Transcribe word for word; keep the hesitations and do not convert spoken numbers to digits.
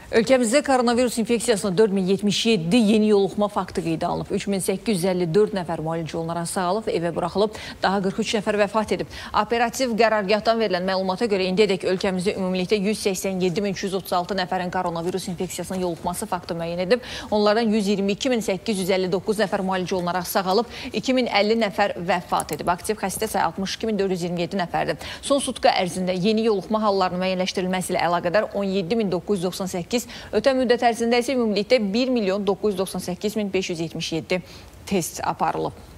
Ölkəmizdə koronavirus infeksiyasına dörd min yetmiş yeddi yeni yoluxma faktı qeydə alınıb. üç min səkkiz yüz əlli dörd nəfər müalicə olunaraq sağalıb, evə buraxılıb, daha qırx üç nəfər vəfat edib. Operativ qərargahdan verilən məlumata görə indiyədək ölkəmizdə ümumilikdə yüz səksən yeddi min üç yüz otuz altı nəfərin koronavirus infeksiyasına yoluxması faktı müəyyən edib. Onlardan yüz iyirmi iki min səkkiz yüz əlli doqquz nəfər müalicə olunaraq sağalıb, iki min əlli nəfər vəfat edib. Aktiv xəstə sayı altmış iki min dörd yüz iyirmi yeddi nəfərdir. Son sutka ərzində yeni yoluxma hallarının müəyyənləşdirilməsi ilə əlaqədar on yeddi min doqquz yüz doxsan səkkiz, ötən müddət ərzində isə ümumilikdə bir milyon doqquz yüz doxsan səkkiz min beş yüz yetmiş yeddi test aparılıb.